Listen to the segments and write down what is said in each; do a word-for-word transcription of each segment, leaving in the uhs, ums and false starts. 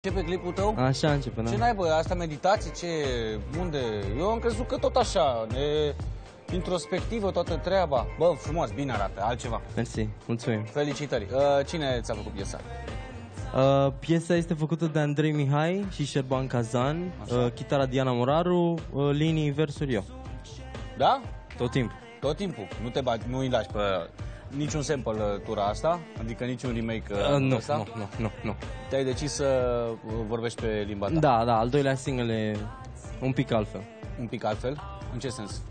Începe clipul tău? Așa începe, da. Ce n-ai, bă, asta meditații, ce, unde? Eu am crezut că tot așa, e introspectivă toată treaba. Bă, frumos, bine arată, altceva. Mersi, mulțumim. Felicitări. Uh, cine ți-a făcut piesa? Uh, piesa este făcută de Andrei Mihai și Șerban Kazan, uh, chitara Diana Moraru, uh, linii, versuri eu. Da? Tot timpul. Tot timpul. Nu te bagi, nu îi lași pe niciun sample tura asta? Adică niciun remake Uh, nu, ăsta? nu, nu, nu, nu. Te-ai decis să vorbești pe limba ta? Da, da, al doilea single e un pic altfel. Un pic altfel? În ce sens?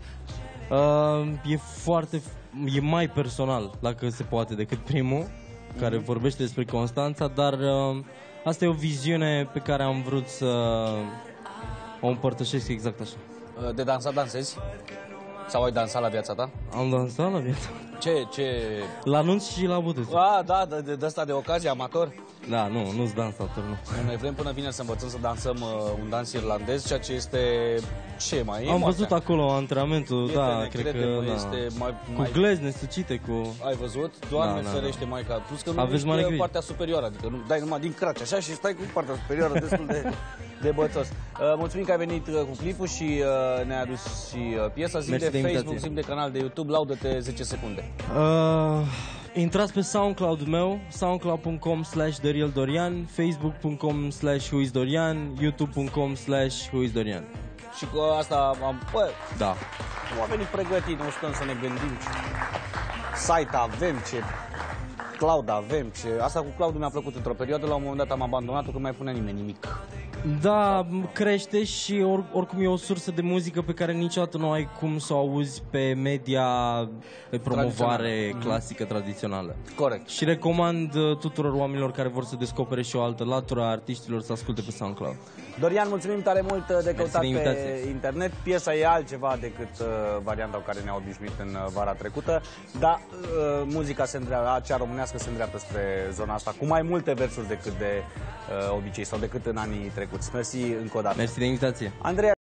Uh, e foarte, e mai personal, dacă se poate, decât primul, mm-hmm. care vorbește despre Constanța, dar uh, asta e o viziune pe care am vrut să o împărtășesc exact așa. De dansat dansezi? Sau ai dansat la viața ta? Am dansat la viața. Ce, ce... La anunț și la butuți. A, da, de, de asta de ocazie, amator? Da, nu, nu-s dansator, nu. Noi vrem până vineri să învățăm să dansăm uh, un dans irlandez, ceea ce este... Ce mai e? Am moartea. văzut acolo antrenamentul, Prietene, da, cred crede-mă, că, da. este mai, Cu mai... glezne sucite, cu... Ai văzut? Doamne Da, da, ferește, Maica. Plus că nu Aveți mare ești grijă. partea superioară, adică nu dai numai din craci, așa, și stai cu partea superioară destul de, de bățos. Uh, mulțumim că ai venit uh, cu clipul și uh, ne-ai adus și uh, piesa. Zi Mersi de de Facebook, invitație. zi de canal de YouTube, laudă-te zece secunde. Uh, intrați pe SoundCloud-ul meu, soundcloud punct com slash TheRealDorian, facebook punct com slash whoisdorian, youtube punct com slash whoisdorian. Și cu asta am... Bă, Da. nu am venit pregătit, nu stăm să ne gândim ce site avem, ce cloud avem, ce... Asta cu cloud mi-a plăcut într-o perioadă, la un moment dat am abandonat-o, că nu mai punea nimeni nimic. Da, crește și or, oricum e o sursă de muzică pe care niciodată nu ai cum să o auzi pe media de promovare clasică tradițională. Corect. Și recomand uh, tuturor oamenilor care vor să descopere și o altă latură a artiștilor să asculte pe SoundCloud. Dorian, mulțumim tare mult de căutat de pe internet. Piesa e altceva decât uh, varianta cu care ne-a obișnuit în uh, vara trecută, dar uh, muzica se îndreaptă, cea românească se îndreaptă spre zona asta, cu mai multe versuri decât de uh, obicei sau decât în anii trecuți. Mersi încă o dată. Mersi de invitație. Andreea